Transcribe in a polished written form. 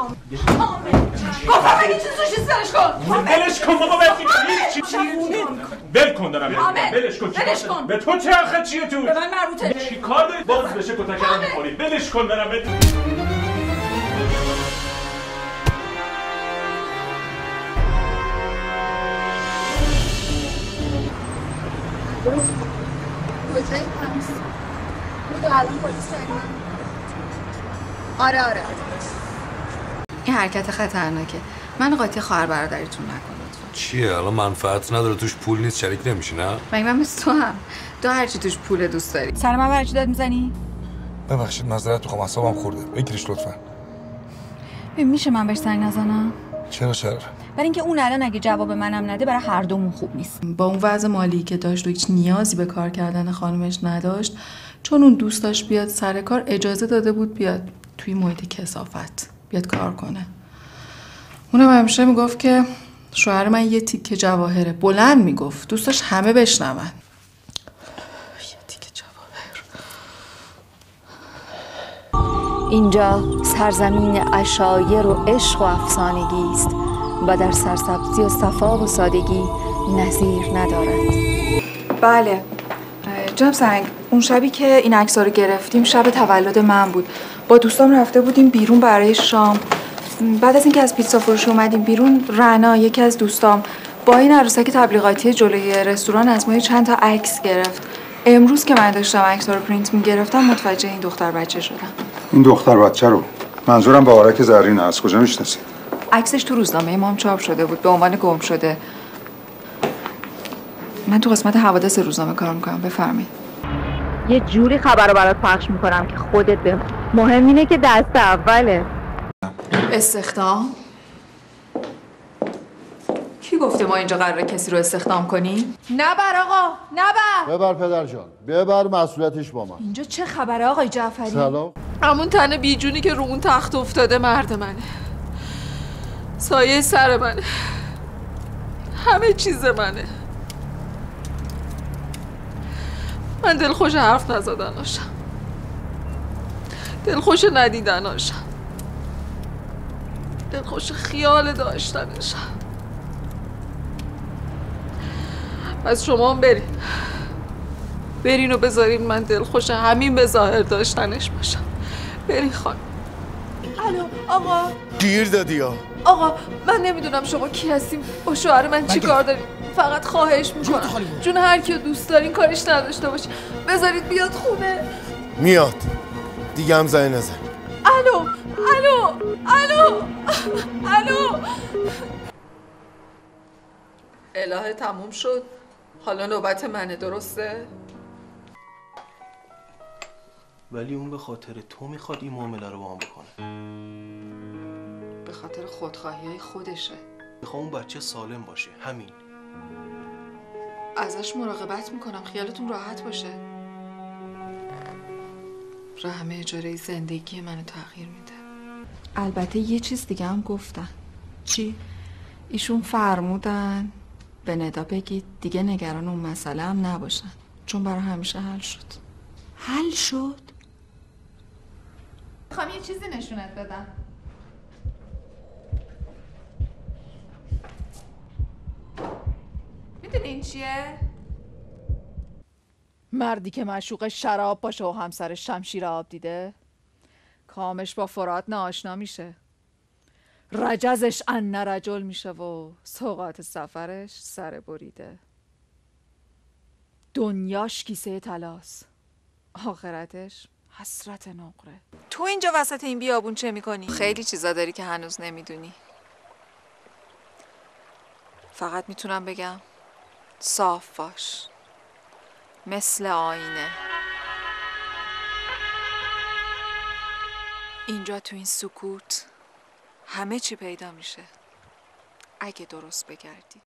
گفتم اگه چیز روشی سرش کن. بلش کن بابا بل کن دارم بلش کن. به تو چه آخه چیه تو؟ به من مربوطه. چی کار داری؟ باز بشه کتکرم میخوری. بلش کن دارم کجایی پس؟ بودو الان پلیس آره این حرکت خطرناکه. من قاطی خواهر برادریتون نکنم. چیه؟ الان منفعت نداره توش پول نیست شریک نمیشی نه؟ من مثل تو هم تو هرچی توش پول دوست داری. سر من برای چی داد میزنی؟ ببخشید معذرت میخوام اعصابم خورده. بگیرش لطفا. میشه من بهش زنگ نزنم؟ چرا؟ برای اینکه اون الان اگه جواب منم نده برای هر دومون خوب نیست. با اون وضع مالی که داشت و هیچ نیازی به کار کردن خانومش نداشت، چون اون دوست داشت بیاد سر کار اجازه داده بود بیاد توی محیط کثافت بیاد کار کنه. اونم همیشه میگفت که شوهر من یه تیکه جواهره. بلند میگفت، دوست داشت همه بشنون. یه تیکه جواهر. اینجا سرزمین عشایر و عشق و افسانگی است و در سرسبزی و صفا و سادگی نظیر ندارد. بله جناب سنگ، اون شبی که این عکس‌ها رو گرفتیم شب تولد من بود. با دوستام رفته بودیم بیرون برای شام. بعد از اینکه از پیتزا فروش اومدیم بیرون، رنا یکی از دوستام با این عروسک تبلیغاتی جلوی رستوران از ما چند تا عکس گرفت. امروز که من داشتم عکس‌ها رو پرینت می‌گرفتم متوجه این دختر بچه شدم. این دختر بچه رو منظورم بهارک زرینه. از کجا میشناسید؟ عکسش تو روزنامه ما هم چاپ شده بود به عنوان گم شده. من تو قسمت حوادث روزنامه کار میکنم. بفرمایید. یه جوری خبر رو برات پخش میکنم که خودت به مهم اینه که دست اوله. استخدام؟ کی گفته ما اینجا قراره کسی رو استخدام کنیم؟ نبر آقا نبر. ببر پدر جان، ببر مسئولیتش با من. اینجا چه خبره آقای جعفری؟ سلام. همون تن بیجونی که رو اون تخت افتاده مرد منه. سایه سر منه. همه چیز منه. من دلخوش حرف نزدناشم، دلخوش ندیدناشم، دلخوش خیال داشتنشم. پس شما هم برین و بذارین من دلخوش همین به ظاهر داشتنش باشم. برین خانم. الو آقا. گیر دادی یا؟ آقا من نمیدونم شما کی هستیم، با شوهر من چی کار داریم. فقط خواهش میکنم جون هر کیو دوست دارین کارش نداشته باشین، بذارید بیاد خونه. میاد دیگه هم زنگ نزن. الو الهه تموم شد. حالا نوبت منه، درسته؟ ولی اون به خاطر تو میخواد این معامله رو با هم بکنه. به خاطر خودخواهی‌های خودشه. میخوام اون بچه سالم باشه، همین. ازش مراقبت میکنم خیالتون راحت باشه. رحم اجاره زندگی منو تغییر میده. البته یه چیز دیگه هم گفتن. چی؟ ایشون فرمودن به ندا بگید دیگه نگران اون مسئله هم نباشن، چون برای همیشه حل شد. حل شد؟ میخوام یه چیزی نشونت بدم. میدونی این چیه؟ مردی که معشوق شراب باشه و همسرش شمشیر آب دیده، کامش با فرات ناآشنا میشه، رجزش ان رجل میشه و سوغات سفرش سر بریده. دنیاش کیسه طلاست، آخرتش حسرت نقره. تو اینجا وسط این بیابون چه میکنی؟ خیلی چیزا داری که هنوز نمیدونی. فقط میتونم بگم صاف باش، مثل آینه. اینجا تو این سکوت همه چی پیدا میشه اگه درست بگردی.